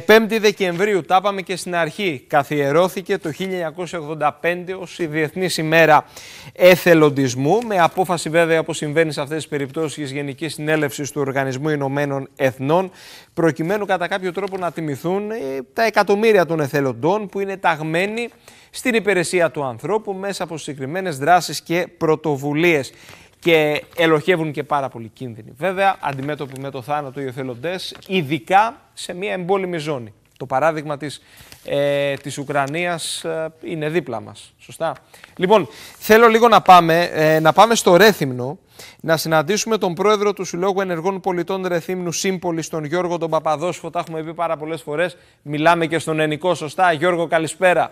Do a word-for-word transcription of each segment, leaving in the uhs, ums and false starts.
πέμπτη Δεκεμβρίου, τα είπαμε και στην αρχή, καθιερώθηκε το χίλια εννιακόσια ογδόντα πέντε ως η Διεθνής ημέρα εθελοντισμού, με απόφαση βέβαια, όπως συμβαίνει σε αυτές τις περιπτώσεις, της Γενικής Συνέλευσης του Οργανισμού Ηνωμένων Εθνών, προκειμένου κατά κάποιο τρόπο να τιμηθούν τα εκατομμύρια των εθελοντών που είναι ταγμένοι στην υπηρεσία του ανθρώπου μέσα από συγκεκριμένες δράσεις και πρωτοβουλίες. Και ελοχεύουν και πάρα πολύ κίνδυνοι. Βέβαια, αντιμέτωποι με το θάνατο οι εθελοντές, ειδικά σε μια εμπόλεμη ζώνη. Το παράδειγμα της, ε, της Ουκρανίας ε, είναι δίπλα μας. Σωστά. Λοιπόν, θέλω λίγο να πάμε, ε, να πάμε στο Ρέθυμνο, να συναντήσουμε τον πρόεδρο του Συλλόγου Ενεργών Πολιτών Ρεθύμνου Σύμπολης, τον Γιώργο τον Παπαδόσφο. Τα έχουμε πει πάρα πολλές φορές. Μιλάμε και στον Ενικό, σωστά. Γιώργο, καλησπέρα.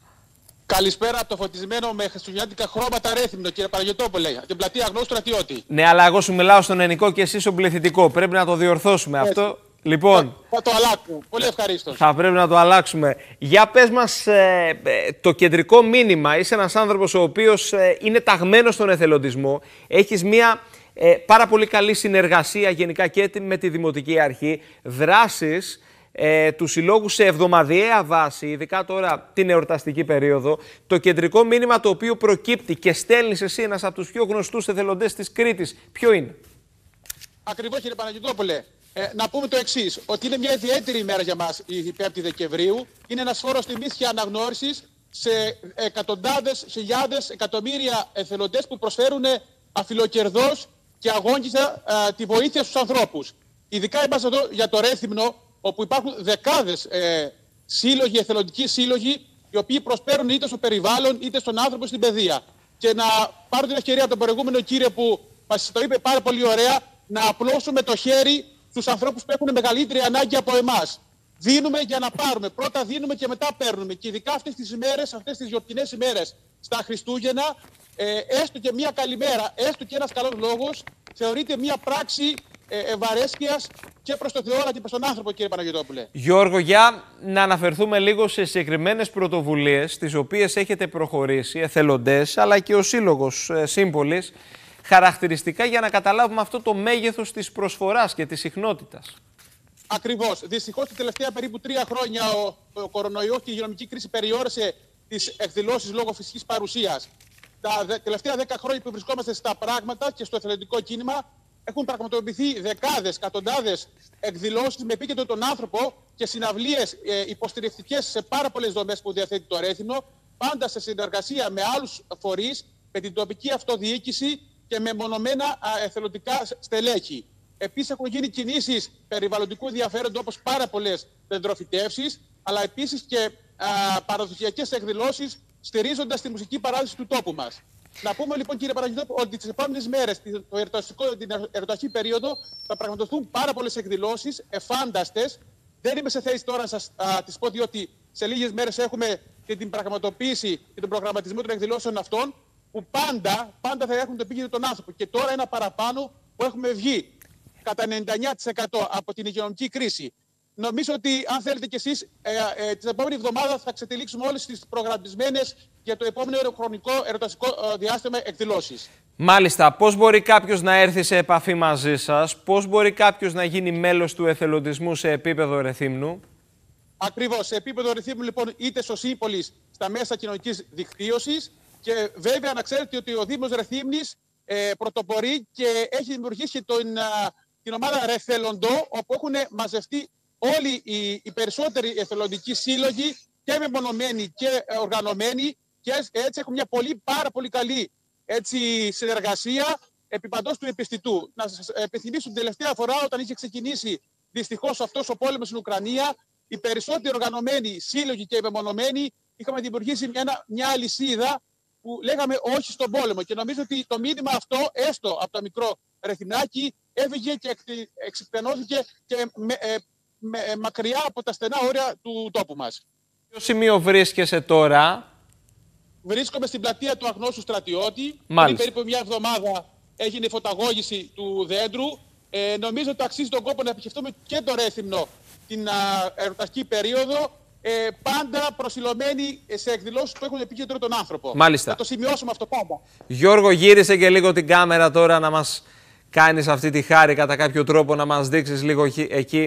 Καλησπέρα από το φωτισμένο με χριστουγεννιάτικα χρώματα Ρέθυμνο, κύριε Παναγιωτόπουλε, την πλατεία Αγνώστου Στρατιώτη. Ναι, αλλά εγώ σου μιλάω στον Ενικό και εσύ στον πληθυντικό. Πρέπει να το διορθώσουμε Έτσι. αυτό. Λοιπόν, θα, θα το αλλάξουμε. Πολύ ευχαρίστως. Θα πρέπει να το αλλάξουμε. Για πες μας ε, ε, το κεντρικό μήνυμα. Είσαι ένας άνθρωπος ο οποίος ε, είναι ταγμένος στον εθελοντισμό. Έχεις μια ε, πάρα πολύ καλή συνεργασία γενικά και με τη Δημοτική Αρχή. Δράσεις ε, του Συλλόγου σε εβδομαδιαία βάση, ειδικά τώρα την εορταστική περίοδο. Το κεντρικό μήνυμα το οποίο προκύπτει και στέλνεις εσύ, ένας από τους πιο γνωστούς εθελοντές της Κρήτης, ποιο είναι? Ακριβώς, κύριε Παναγιωτόπουλε. Ε, να πούμε το εξής, ότι είναι μια ιδιαίτερη ημέρα για μας η πέμπτη Δεκεμβρίου. Είναι ένας φόρος τιμής και αναγνώρισης σε εκατοντάδες, χιλιάδες, εκατομμύρια εθελοντές που προσφέρουν αφιλοκερδώς και αγώνιζα τη βοήθεια στους ανθρώπους. Ειδικά είμαστε εδώ για το Ρέθυμνο, όπου υπάρχουν δεκάδες ε, σύλλογοι, εθελοντικοί σύλλογοι, οι οποίοι προσφέρουν είτε στο περιβάλλον είτε στον άνθρωπο στην παιδεία. Και να πάρω την ευκαιρία από τον προηγούμενο κύριο που μας το είπε πάρα πολύ ωραία, να απλώσουμε το χέρι στους ανθρώπους που έχουν μεγαλύτερη ανάγκη από εμάς. Δίνουμε για να πάρουμε. Πρώτα δίνουμε και μετά παίρνουμε. Και ειδικά αυτές τις ημέρες, αυτές τις γιορτινές ημέρες, στα Χριστούγεννα, ε, έστω και μια καλημέρα, έστω και ένας καλός λόγος, θεωρείται μια πράξη ε, ευαρέσκειας και προς τον Θεό αλλά και προς τον άνθρωπο, κύριε Παναγιωτόπουλε. Γιώργο, για να αναφερθούμε λίγο σε συγκεκριμένες πρωτοβουλίες τις οποίες έχετε προχωρήσει, εθελοντές, αλλά και ο Σύλλογος ε, Σύμπολης, χαρακτηριστικά για να καταλάβουμε αυτό το μέγεθος της προσφοράς και της συχνότητας. Ακριβώς. Δυστυχώς, τα τελευταία περίπου τρία χρόνια ο, ο κορονοϊός και η υγειονομική κρίση περιόρισε τις εκδηλώσεις λόγω φυσικής παρουσίας. Τα δε, τελευταία δέκα χρόνια που βρισκόμαστε στα πράγματα και στο εθελοντικό κίνημα, έχουν πραγματοποιηθεί δεκάδες, εκατοντάδες εκδηλώσεις με επίκεντρο τον άνθρωπο και συναυλίες ε, υποστηρικτικές σε πάρα πολλές δομές που διαθέτει το Ρέθυμνο, πάντα σε συνεργασία με άλλους φορείς, με την τοπική αυτοδιοίκηση και με μονομένα εθελοντικά στελέχη. Επίσης, έχουν γίνει κινήσεις περιβαλλοντικού ενδιαφέροντος, όπως πάρα πολλές δεντροφυτεύσεις, αλλά επίσης και α, παραδοσιακές εκδηλώσεις, στηρίζοντας τη μουσική παράδοση του τόπου μας. Να πούμε λοιπόν, κύριε Παναγιώτοπουλε, ότι τις επόμενες μέρες, την εορταστική περίοδο, θα πραγματοθούν πάρα πολλές εκδηλώσεις, εφάνταστες. Δεν είμαι σε θέση τώρα να σας α, τις πω, διότι σε λίγες μέρες έχουμε και την πραγματοποίηση και τον προγραμματισμό των εκδηλώσεων αυτών, που πάντα, πάντα θα έχουν το επίκεντρο τον άνθρωπο. Και τώρα ένα παραπάνω που έχουμε βγει κατά ενενήντα εννέα τοις εκατό από την υγειονομική κρίση. Νομίζω ότι, αν θέλετε κι εσείς, ε, ε, την επόμενη εβδομάδα θα ξετυλίξουμε όλες τις προγραμματισμένες για το επόμενο χρονικό εορταστικό ε, διάστημα εκδηλώσεις. Μάλιστα. Πώς μπορεί κάποιος να έρθει σε επαφή μαζί σας, πώς μπορεί κάποιος να γίνει μέλος του εθελοντισμού σε επίπεδο Ρεθύμνου? Ακριβώς. Σε επίπεδο Ρεθύμνου, λοιπόν, είτε στο Σύμπολης, στα μέσα κοινωνικής δικτύωσης. Και βέβαια να ξέρετε ότι ο Δήμος Ρεθύμνης ε, πρωτοπορεί και έχει δημιουργήσει τον, α, την ομάδα Ρεθελοντό, όπου έχουν μαζευτεί όλοι οι, οι περισσότεροι εθελοντικοί σύλλογοι, και μεμονωμένοι και οργανωμένοι, και έτσι έχουν μια πολύ, πάρα πολύ καλή έτσι, συνεργασία επί παντός του επιστητού. Να σας επιθυμίσω την τελευταία φορά, όταν είχε ξεκινήσει δυστυχώς αυτός ο πόλεμος στην Ουκρανία, οι περισσότεροι οργανωμένοι σύλλογοι και μεμονωμένοι είχαμε δημιουργήσει μια, μια αλυσίδα που λέγαμε όχι στον πόλεμο. Και νομίζω ότι το μήνυμα αυτό, έστω από το μικρό Ρεθυμνάκι, έφυγε και εξυπνώθηκε και με, ε, με, ε, μακριά από τα στενά όρια του τόπου μας. Ποιο σημείο βρίσκεσαι τώρα? Βρίσκομαι στην πλατεία του Αγνώστου Στρατιώτη. Μάλιστα. Πριν περίπου μια εβδομάδα έγινε η φωταγώγηση του δέντρου. Ε, νομίζω ότι αξίζει τον κόπο να επισκεφτούμε και το Ρέθυμνο την εορταστική περίοδο. Ε, πάντα προσιλωμένοι σε εκδηλώσεις που έχουν επίκεντρο τον άνθρωπο. Μάλιστα. Θα το σημειώσουμε αυτό πάντα. Γιώργο, γύρισε και λίγο την κάμερα τώρα να μας κάνεις αυτή τη χάρη κατά κάποιο τρόπο, να μας δείξεις λίγο εκεί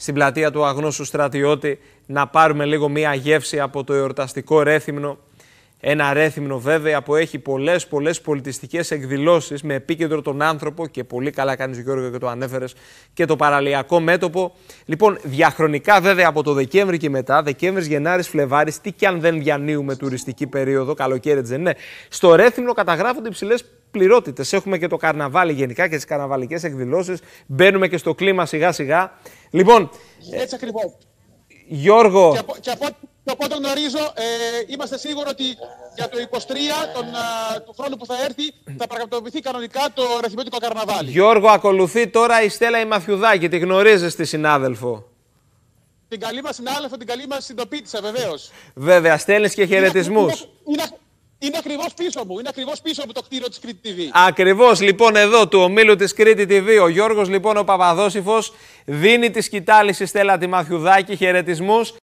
στην πλατεία του Αγνώστου Στρατιώτη να πάρουμε λίγο μία γεύση από το εορταστικό Ρέθυμνο. Ένα Ρέθυμνο βέβαια που έχει πολλές πολλές πολιτιστικές εκδηλώσεις με επίκεντρο τον άνθρωπο και πολύ καλά κάνεις Γιώργο και το ανέφερες και το παραλιακό μέτωπο. Λοιπόν, διαχρονικά βέβαια από το Δεκέμβρη και μετά, Δεκέμβρης, Γενάρης, Φλεβάρης, τι κι αν δεν διανύουμε τουριστική περίοδο, καλοκαίρι δεν είναι, στο Ρέθυμνο καταγράφονται υψηλές πληρότητες. Έχουμε και το καρναβάλι γενικά και τις καρναβαλικές εκδηλώσεις, μπαίνουμε και στο κλίμα σιγά σιγά. Λοιπόν, έτσι ακριβώς. Γιώργο... Και από, και από, και από ό,τι γνωρίζω, ε, είμαστε σίγουροι ότι για το είκοσι τρία τον, α, του χρόνου που θα έρθει θα πραγματοποιηθεί κανονικά το ρεθυμνικό καρναβάλι. Γιώργο, ακολουθεί τώρα η Στέλλα η Μαθιουδάκη. Τη γνωρίζεις τη συνάδελφο? Την καλή μας συνάδελφο, την καλή μας συντοπίτησα βεβαίως. Βέβαια, στέλνεις και χαιρετισμούς. Είναι, είναι, είναι ακριβώς πίσω μου, είναι ακριβώς πίσω μου το κτίριο της Κρήτη τι βι. Ακριβώς, λοιπόν, εδώ του ομίλου της Κρήτη τι βι. Ο Γιώργος, λοιπόν, ο Παπαδόσηφος, δίνει τη σκητάλη στη Στέλλα τη Μαθιουδάκη. Χαιρετισμούς.